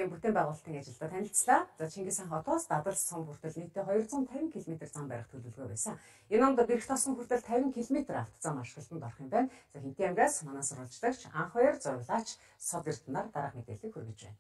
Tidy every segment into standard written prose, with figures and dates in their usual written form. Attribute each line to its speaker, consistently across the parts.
Speaker 1: Жилийн бүтээн байгуулалтын ажилдаа танилцлаа. За Чингис хаан хотоос Дадарс сум хүртэл нийтдээ 250 км зам барих төлөвлөгөө байсан. Энэ онд Бэрх тосон хүртэл 50 км автозам ашиглалтанд орох юм байна. За Хинтээ аймгаас манай сурвалжлагч анх хоёр зурглаач Сод Эрдэнээр дараах мэдээллийг хүргэж байна.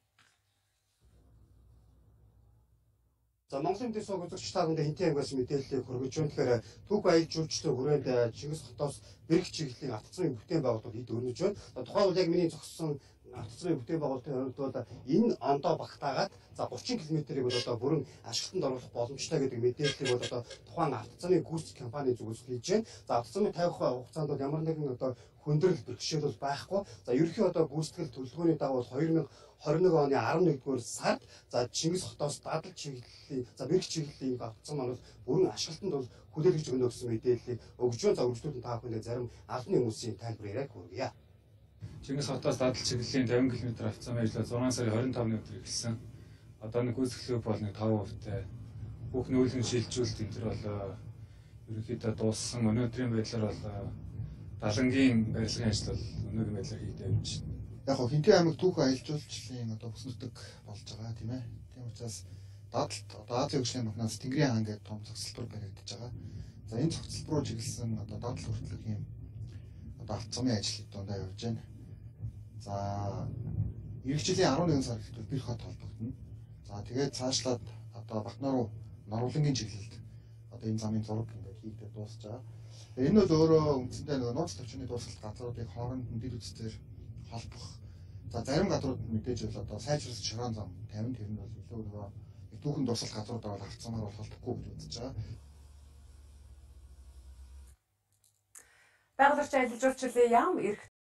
Speaker 2: За Монголын дэс сууг үзэгч та бүхэнд Хинтээ аймгаас мэдээллийг хүргэж байна. Тэгэхээр Түүх аялал жуулчлалын хүрээнд Чингис хотоос Бэрх чиглэлийн автозамын бүтээн байгуулалт хэд өрнөж байна. Тухайн үед яг миний зогссон автозамын бүтээн байгуулалтын хувьд бол энэ ондоо багтаагаад за 30 км-ийг бол одоо бүрэн ашиглалтанд оруулах боломжтой гэдэг мэдээллийг бол одоо тухайн автозамын гүйцэтгэх компани зүгээс хийж байна. За автозамын тавих хугацаанд бол ямар нэгэн одоо хүндрэл бэрхшээл байхгүй. За ерөнхий одоо гүйцэтгэл төлөвлөгөөний дагуу 2021 оны 11-р сард за Чингис хотоос Дадал чиглэлийн за Бэрх чиглэлийн автозам маань бүрэн ашиглалтанд бол хүлээлгэж өгнө гэсэн мэдээллийг өгж байна. За үргэлжлүүлэн та бүхэнд зарим албаны хүмүүсийн тайлбар яриаг хүргье.
Speaker 3: Чингис хотоос Дадал чиглэлийн 50 км автозамын ажил 6 сарын 25-ны өдөр эхэлсэн. Одоо нэг гүйцэтгэх бол нэг 5%-тай. Бүх нүүлгэн шилжүүлэлт энэ төр бол ерөнхийдөө дууссан. Өнөөдрийн байдлаар бол далангийн барилгын ажил бол өнөөгийн байдлаар хийгдэж байна.
Speaker 4: Яг хөө Хинтээ аймаг Түүх аялал жуулчлалын одоо бүс нутаг болж байгаа тийм ээ. Тийм учраас Дадалд одоо Азийн хөгжлийн банкнаас Тэнгэрийн хаан гэдэг том цогцлбор баригдаж байгаа. За энэ цогцлбор руу чиглэсэн одоо Дадал хүртэлх юм одоо автозамын ажил дундаа явж байна. За эх жилийн 11 сар гэхэд Бэрх хот холбогдно. За тэгээд цаашлаад одоо Батнаа руу Норлонгийн чиглэлд одоо энэ замын зураг ингээд хийгдэж дуусж байгаа. Энэ бол өөрөө үндсэндээ нөгөө нууц төвчний дуусгалт газруудыг хооронд нь дэд үстээр холбох. За зарим газрууд мэдээж бол одоо сайжруулах шороон зам 50 тэр нь бол илүү нөгөө түүхэн дуусгалт газруудаа бол автозамаар бол холбохгүй гэж үзэж байгаа.
Speaker 1: Байгуулагч аялал жуулчлалын яам эрх